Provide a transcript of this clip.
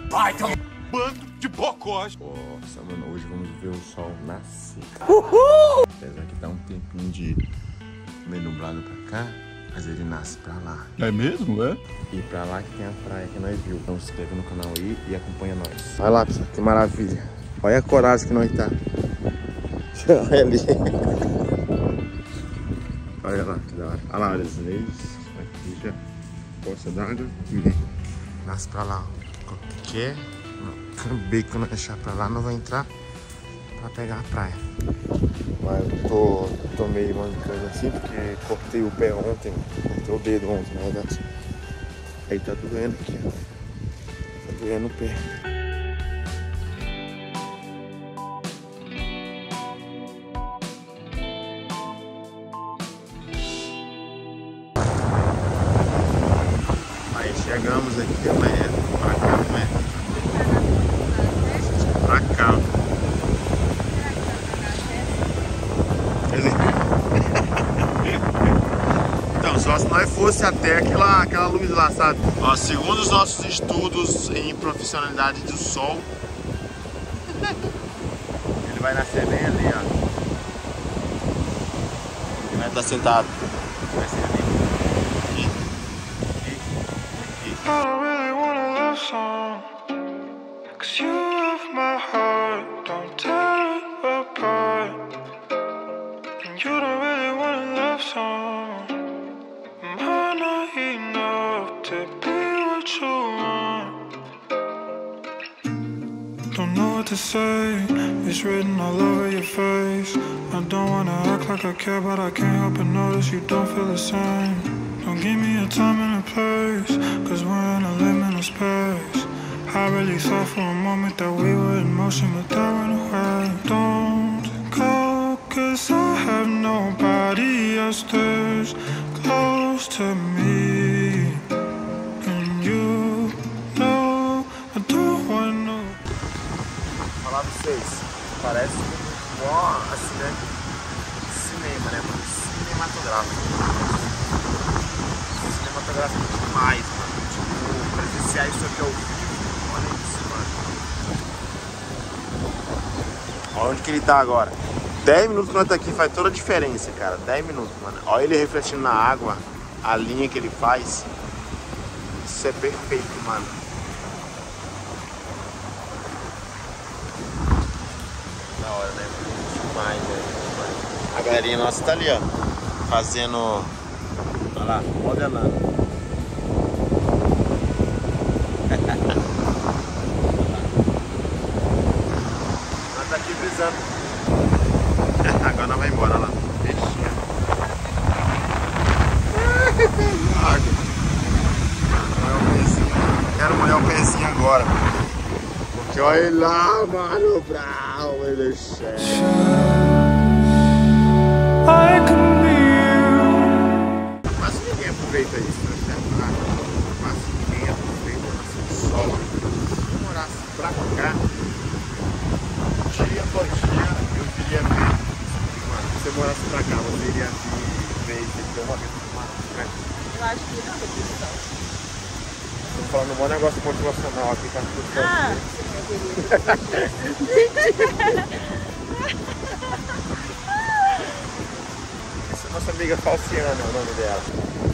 Vai, bando de bocós. Nossa, mano, hoje vamos ver o sol nascer. Uhul! Apesar que dá um tempinho de meio nublado pra cá, mas ele nasce pra lá. É mesmo, é? E pra lá que tem a praia que nós viu. Então se inscreve no canal aí e acompanha nós. Olha lá, pessoal, que maravilha. Olha a coragem que nós tá. Olha ali. Olha lá, que da hora. Olha lá, olha as leis. Aqui já. Poça d'água. Nasce pra lá. Qualquer beco que nós deixar pra lá, não vai entrar pra pegar a praia. Mas eu tô meio mancando assim, porque cortei o pé ontem. Cortei o dedo ontem, na verdade. Aí tá doendo aqui, ó. Tá doendo o pé. Aí chegamos aqui, amanhã. Pra cá, não é? Pra cá. Então, só se nós fosse até aquela luz lá, sabe? Ó, segundo os nossos estudos em profissionalidade do sol, ele vai nascer bem ali, ó. Ele vai estar sentado. Vai ser ali. I don't really wanna love song, 'cause you have my heart, don't tear it apart. And you don't really want a love song, am I not enough to be what you want? Don't know what to say, it's written all over your face. I don't wanna act like I care, but I can't help but notice you don't feel the same. Don't give me a time and a place, 'cause we're in a liminal space. I really thought for a moment that we were in motion, but that went away. Don't go, 'cause I have nobody else that's close to me. And you know I don't want no. Vou falar pra vocês, parece igual assim, né? Cinema, né, mano? Cinematográfico. Cinematográfico demais, mano. Tipo, presenciar isso aqui ao vivo. Olha isso, mano. Olha onde que ele tá agora. 10 minutos que nós tá aqui faz toda a diferença, cara. 10 minutos, mano. Olha ele refletindo na água, a linha que ele faz. Isso é perfeito, mano. Da hora, né? Demais, né? A galerinha nossa tá ali, ó. Fazendo... Olha lá, modelando. Nós tá aqui brisando. Agora nós vamos embora lá. Peixinho. Água. Quero molhar o pezinho agora. Porque olha lá, mano, bravo, ele é Quase ninguém aproveita isso, né? Quase ninguém aproveita o sol. Se eu morasse pra cá, dia por dia, eu viria ver. Mano, se você morasse pra cá, você iria ver isso aqui uma vez por semana, né? Eu acho que não, questão. Tô falando um bom negócio motivacional aqui, tá tudo certo. Essa é nossa amiga Falciana, é o nome dela.